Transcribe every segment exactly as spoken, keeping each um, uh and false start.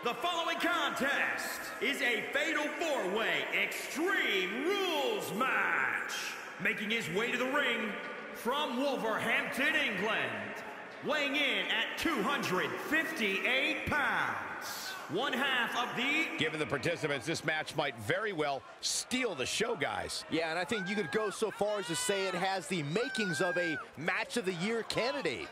The following contest is a fatal four-way Extreme Rules match. Making his way to the ring from Wolverhampton, England, weighing in at two hundred fifty-eight pounds, one half of the... Given the participants, this match might very well steal the show, guys. Yeah, and I think you could go so far as to say it has the makings of a Match of the Year candidate.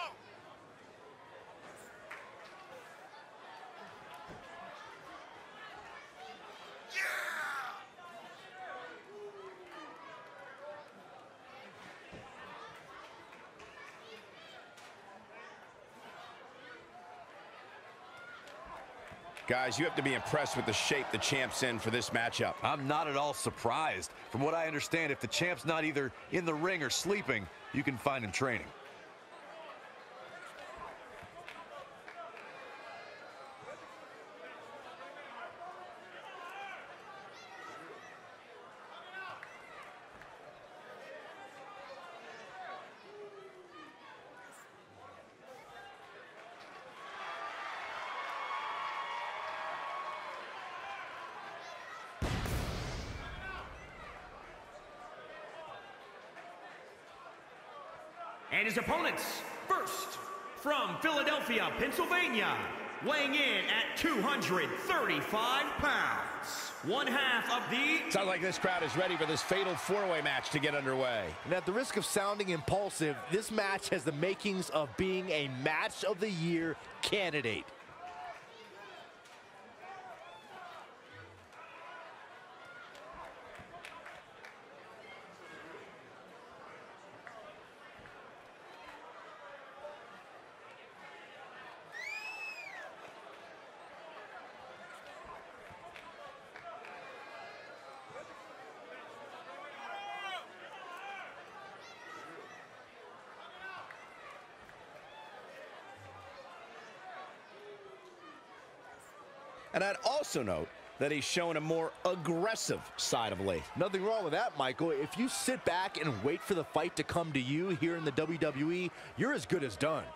Guys, you have to be impressed with the shape the champ's in for this matchup. I'm not at all surprised. From what I understand, if the champ's not either in the ring or sleeping, you can find him training. And his opponents, first, from Philadelphia, Pennsylvania, weighing in at two hundred thirty-five pounds, one half of the... Sounds like this crowd is ready for this fatal four-way match to get underway. And at the risk of sounding impulsive, this match has the makings of being a Match of the Year candidate. And I'd also note that he's shown a more aggressive side of late. Nothing wrong with that, Michael. If you sit back and wait for the fight to come to you here in the W W E, you're as good as done.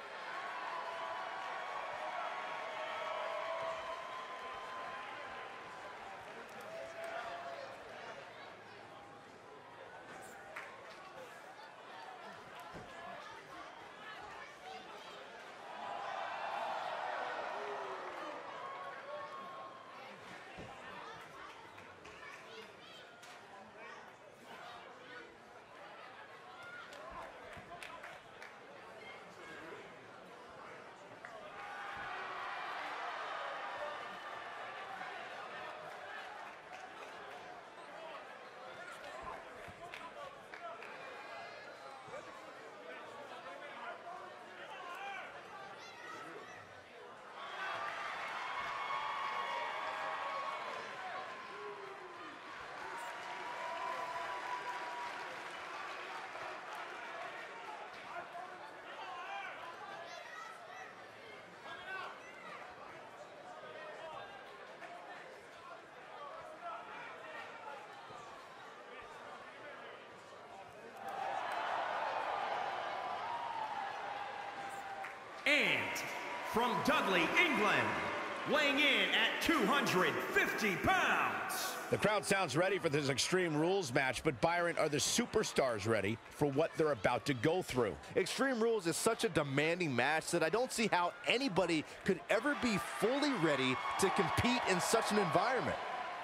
And from Dudley, England, weighing in at two hundred fifty pounds. The crowd sounds ready for this Extreme Rules match, but Byron, are the superstars ready for what they're about to go through? Extreme Rules is such a demanding match that I don't see how anybody could ever be fully ready to compete in such an environment.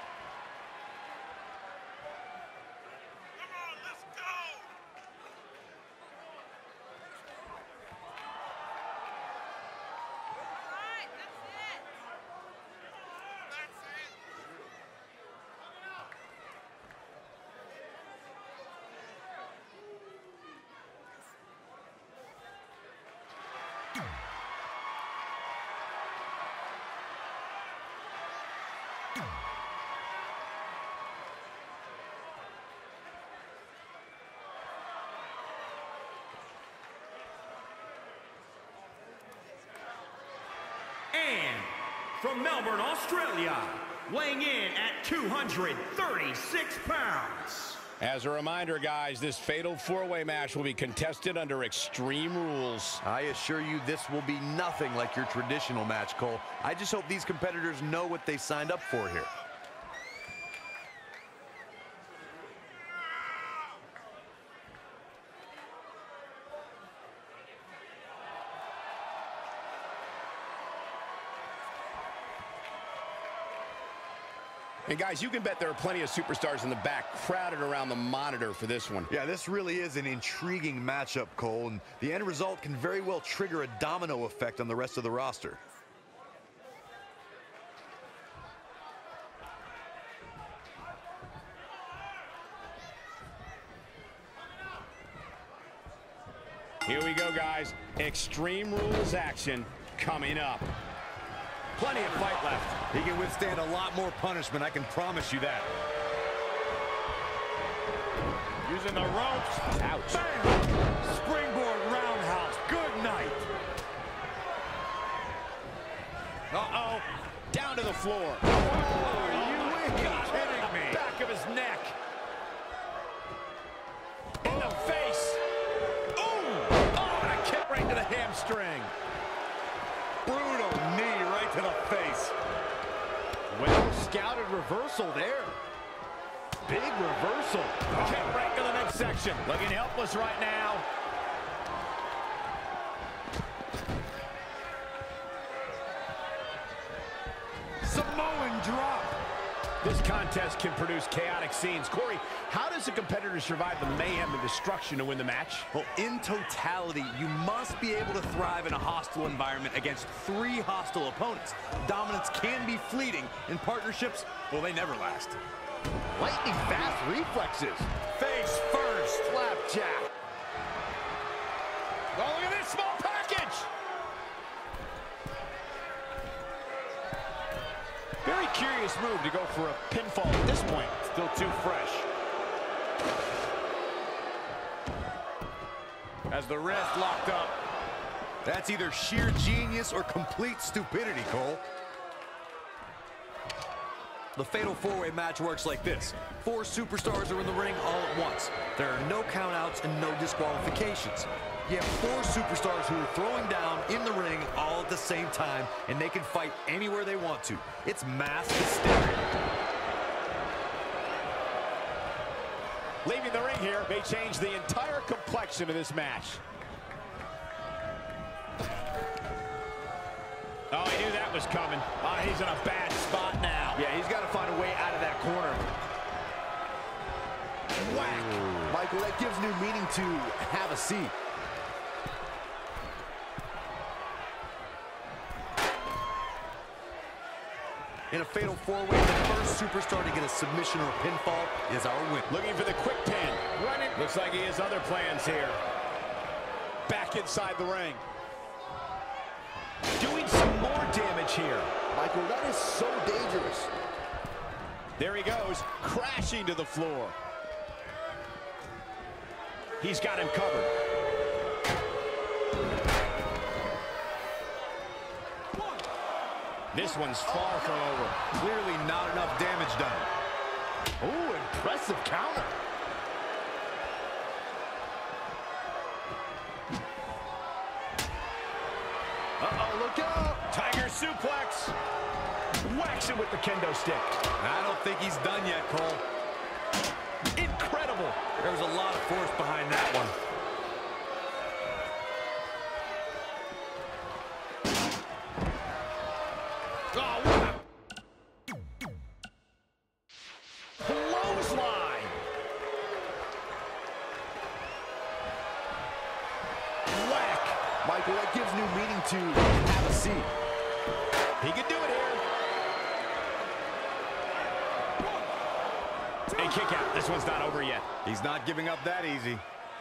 And from Melbourne, Australia, weighing in at two hundred thirty-six pounds, As a reminder, guys, this fatal four-way match will be contested under Extreme Rules. I assure you this will be nothing like your traditional match, Cole. I just hope these competitors know what they signed up for here. And guys, you can bet there are plenty of superstars in the back crowded around the monitor for this one. Yeah, this really is an intriguing matchup, Cole, and the end result can very well trigger a domino effect on the rest of the roster. Here we go, guys. Extreme Rules action coming up. Plenty of fight left. He can withstand a lot more punishment, I can promise you that. Using the ropes. Ouch. Bam! Springboard roundhouse. Good night. Uh-oh. Down to the floor. Oh, are you kidding me? Back of his neck. In the face. Ooh. Oh, and a kick right to the hamstring. Brutal knee right to the face. Well scouted reversal there. Big reversal. Kick right to the midsection. Looking helpless right now. Samoan drop. This contest can produce chaotic scenes. Corey, how does a competitor survive the mayhem and destruction to win the match? Well, in totality, you must be able to thrive in a hostile environment against three hostile opponents. Dominance can be fleeting. In partnerships, well, they never last. Lightning fast reflexes. Face first. Flapjack. Oh, look at this small package. Very curious move to go for a pinfall at this point. Still too fresh. As the wrist locked up. That's either sheer genius or complete stupidity, Cole. The Fatal four-way match works like this. Four superstars are in the ring all at once. There are no countouts and no disqualifications. You have four superstars who are throwing down in the ring all at the same time, and they can fight anywhere they want to. It's mass hysteria. Leaving the ring here may change the entire complexion of this match. Oh, he knew that was coming. Oh, he's in a bad spot now. Yeah, he's got to find a way out of that corner. Whack. Ooh. Michael, that gives new meaning to have a seat. In a Fatal four-way, the first superstar to get a submission or a pinfall is our win. Looking for the quick pin. Running. Looks like he has other plans here. Back inside the ring. Doing some more damage here. Michael, that is so dangerous. There he goes, crashing to the floor. He's got him covered. This one's far from over. Clearly not enough damage done. Oh, impressive counter. Uh-oh, look out. Tiger suplex. Whacks it with the kendo stick. I don't think he's done yet, Cole. Incredible. There was a lot of force behind that one. Oh, what a clothesline. Whack. Michael, that gives new meaning to have a seat. He can do it here. A kick out. This one's not over yet. He's not giving up that easy.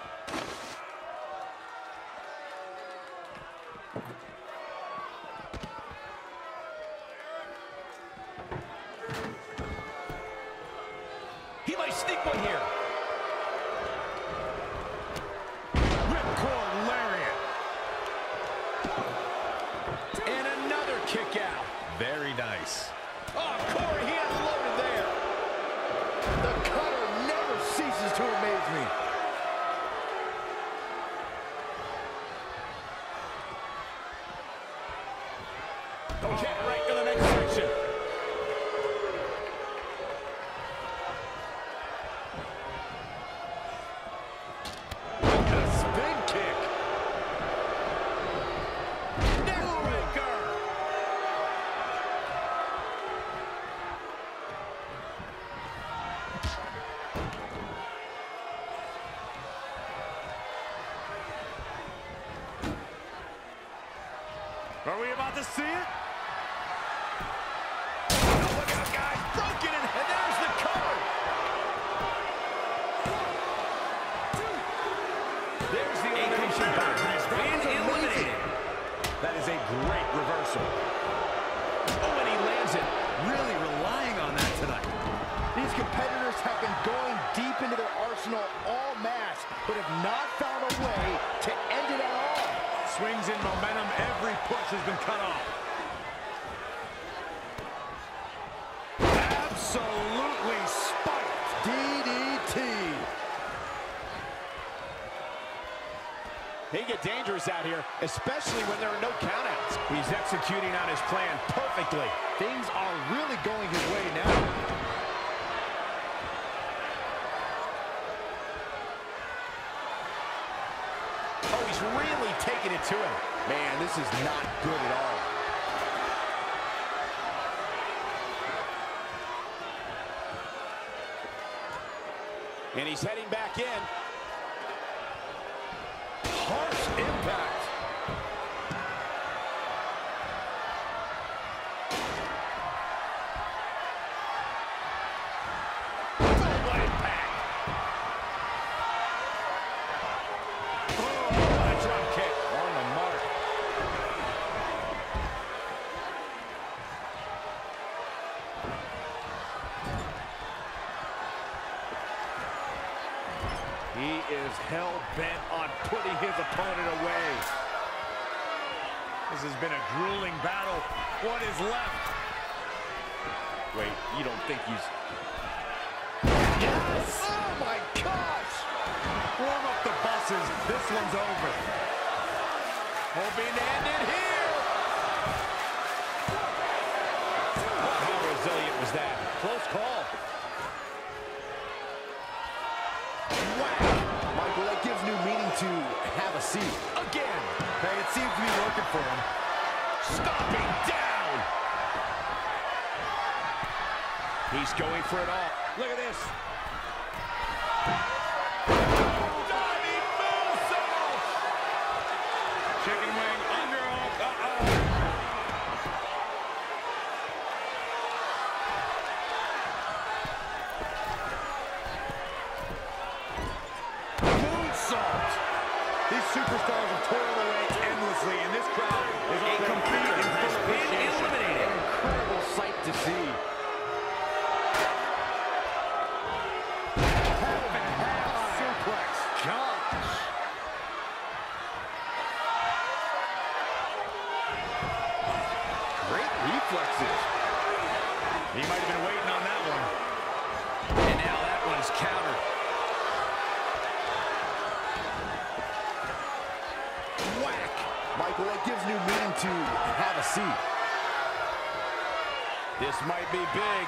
He might sneak one here. Ripcord lariat. And another kick out. Very nice. Oh, Corey, he unloaded there. The cutter never ceases amaze me. Okay, right to the next section. A spin kick. Neckbreaker. Are we about to see it? Look out, guys. Broken, and there's the cover. There's the elimination bout has been eliminated. That is a great reversal. Oh, and he lands it. Really relying on that tonight. These competitors have been going deep into their arsenal all match, but have not found a way to end it at all. Swings in momentum. Every push has been cut off. Absolutely spiked. D D T. He get dangerous out here, especially when there are no countouts. He's executing on his plan perfectly. Things are really going his way now. Oh, he's really taking it to him. Man, this is not good at all. And he's heading back in. Harsh impact. What impact! Oh, what a drop kick. On the mark. He is hell-bent on putting his opponent away. This has been a grueling battle. What is left? Wait, you don't think he's... Yes! Oh, my gosh! Warm up the buses. This one's over. Hoping to end it here. How resilient was that? Close call. Michael, that gives new meaning to have a seat. Again. Hey, it seems to be working for him. Stomping down! He's going for it all. Look at this. Diving moonsault! Chicken wing, underhook. Uh-oh. Moonsault. These superstars have toiled away endlessly, and this crowd is A competitor in has full been appreciation. eliminated. Incredible sight to see. Half and half suplex. Gosh. Great reflexes. He might have been waiting on that one. And now that one's countered. Whack! Michael, that gives new meaning to have a seat. This might be big.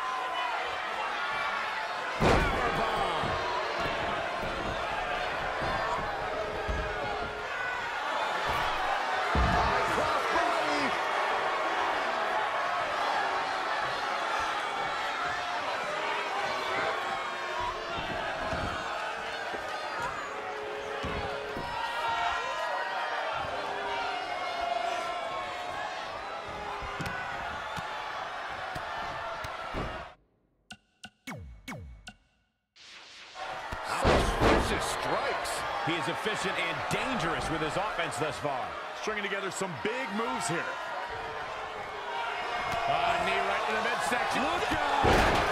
Strikes. He is efficient and dangerous with his offense thus far. Stringing together some big moves here. Uh, knee right to the midsection. Look out!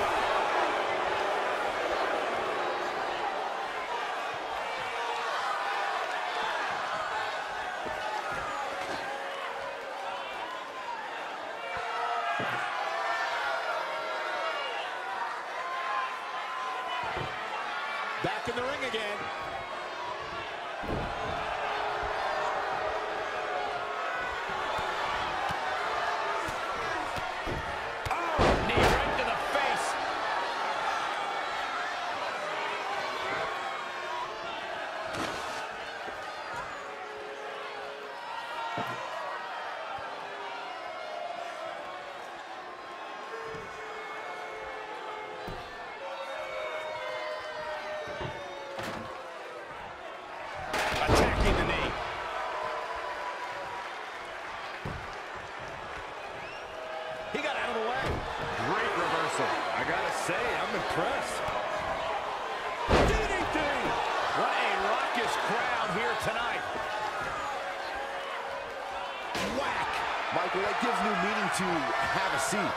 Back back in the ring again. Oh, knee right to the face. Attacking the knee. He got out of the way. Great reversal. I gotta say, I'm impressed. D D T! What a raucous crowd here tonight. Whack! Michael, that gives new meaning to have a seat.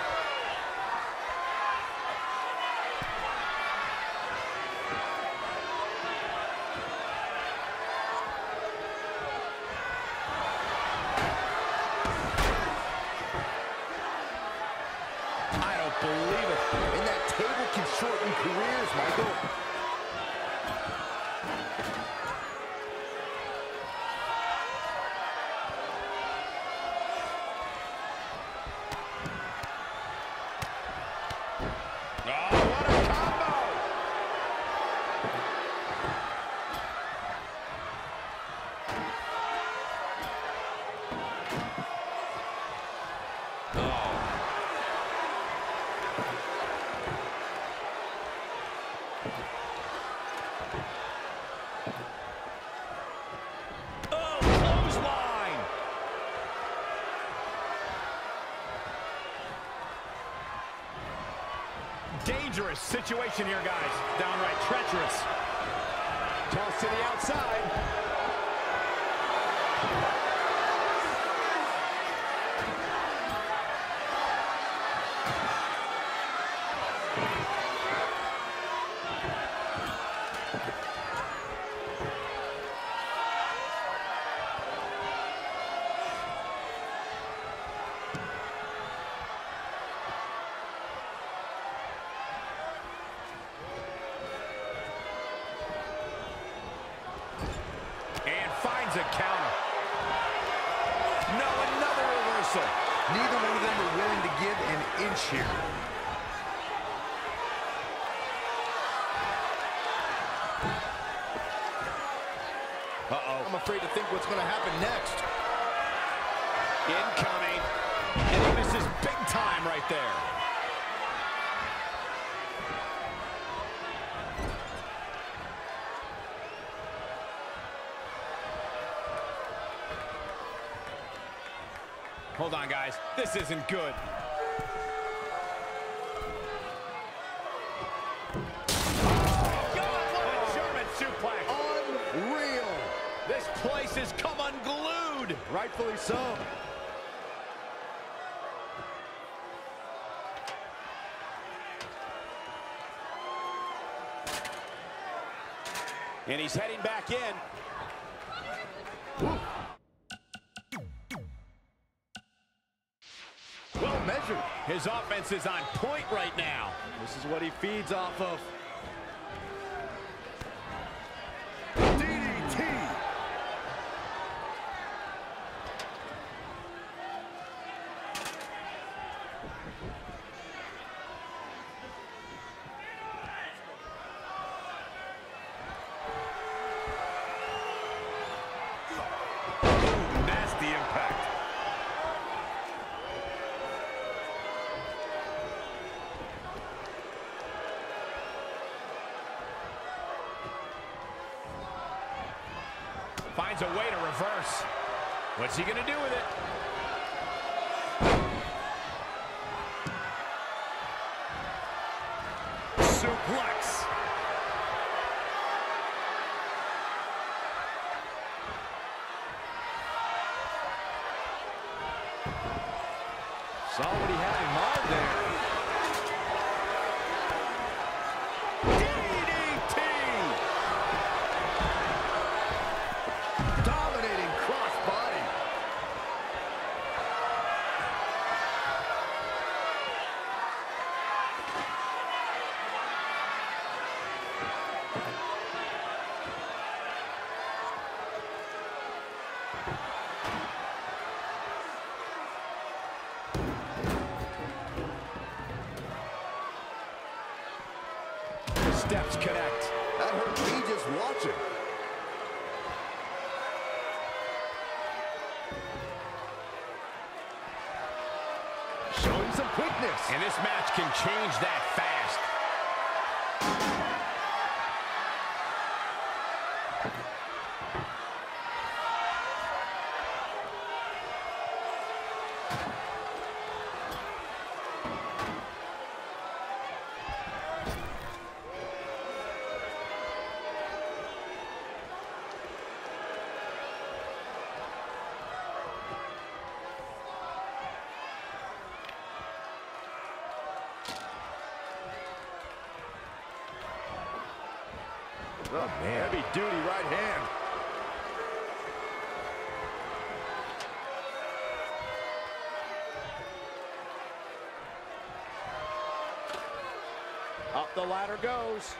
I don't believe it. And that table can shorten careers, Michael. Oh, what a combo! Oh, clothesline! Dangerous situation here, guys. Downright treacherous. Toss to the outside. And finds a counter. No, another reversal. Neither one of them are willing to give an inch here. Uh-oh. I'm afraid to think what's going to happen next. Incoming. And he misses big time right there. Hold on, guys. This isn't good. Oh, God, what a German suplex. Unreal. This place has come unglued. Rightfully so. And he's heading back in. Well measured. His offense is on point right now. This is what he feeds off of. D D T. Nasty impact. Finds a way to reverse. What's he gonna do with it? Suplex. Saw what he had in mind there. D D T! Dominating crossbody. steps connect. That hurt me just watching. Showing some quickness. And this match can change that fast. Oh, man. Heavy duty right hand. Up the ladder goes.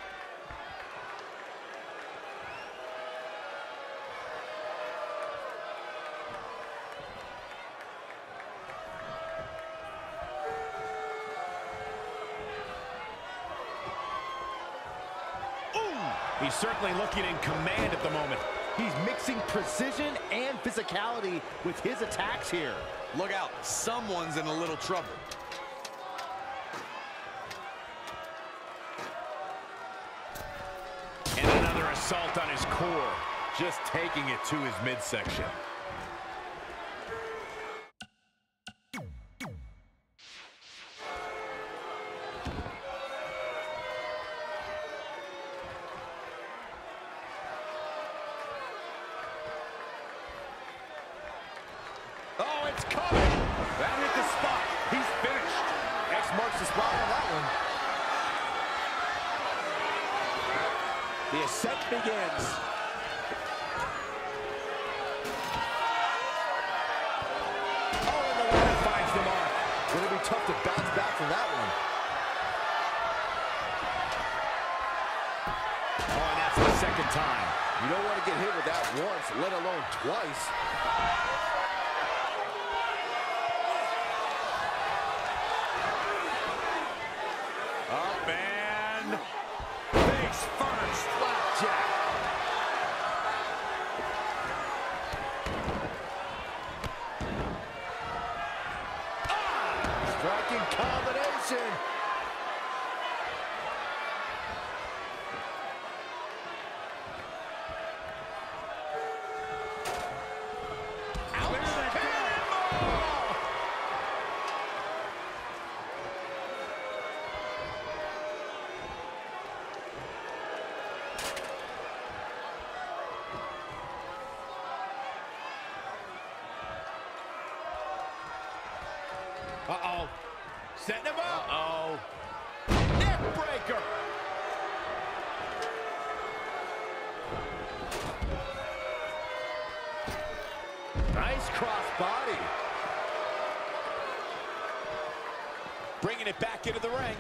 He's certainly looking in command at the moment. He's mixing precision and physicality with his attacks here. Look out, someone's in a little trouble. And another assault on his core, just taking it to his midsection. Oh, it's coming! That hit the spot. He's finished. X marks the spot on that one. The ascent begins. Oh, and the ladder finds the mark. Gonna be tough to bounce back from that one. Oh, and that's the second time. You don't want to get hit with that once, let alone twice. Up and face first. Flapjack. Ah! Striking combination. Uh-oh. Setting him up. Uh-oh. Neck breaker. Nice cross body. Bringing it back into the ring.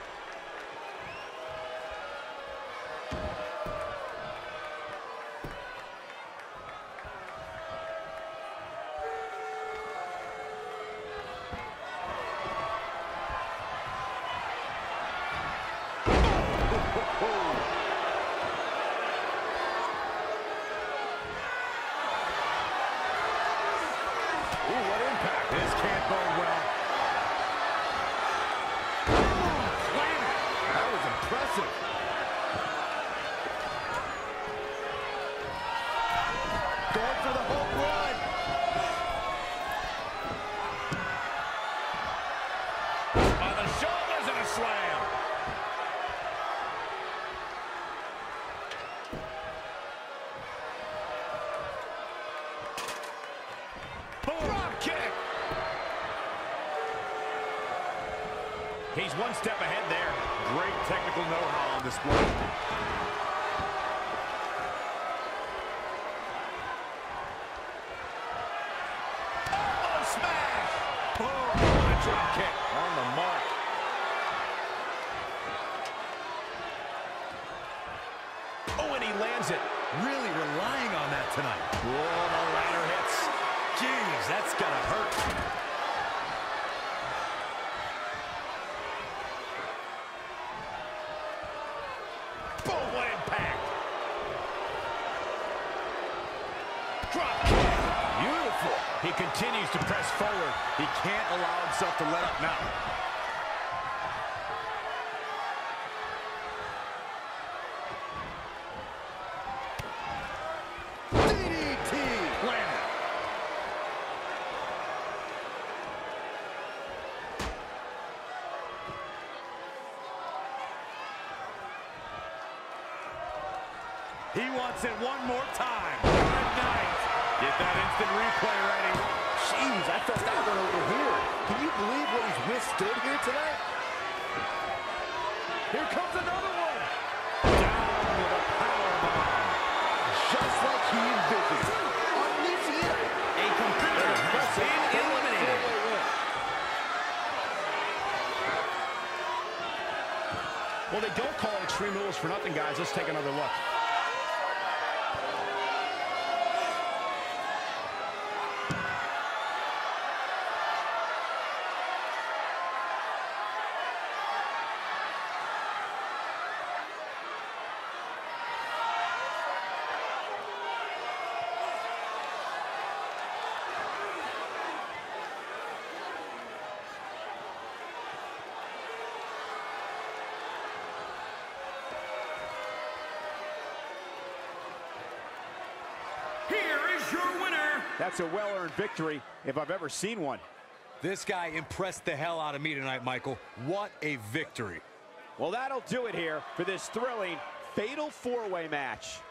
Ooh, what impact. This can't bode well. That was impressive. Going for the home run. On the shoulders and a slam. Drop kick. He's one step ahead there. Great technical know-how on display. Oh, smash! Boom! A drop kick on the mark. Oh, and he lands it. Really relying on that tonight. Whoa, the ladder hits. Jeez, that's gotta hurt. continues to press forward. He can't allow himself to let up now. D D T! Landed. He wants it one more time. Good night. Get that instant replay ready. Jeez, I felt that one over here. Can you believe what he's withstood here tonight? Here comes another one. Down with a power bomb. Just like he envisioned. Unleashing it. A competitor has been eliminated. Well, they don't call it Extreme Rules for nothing, guys. Let's take another look. Here is your winner. That's a well-earned victory if I've ever seen one. This guy impressed the hell out of me tonight, Michael. What a victory. Well, that'll do it here for this thrilling Fatal four-way match.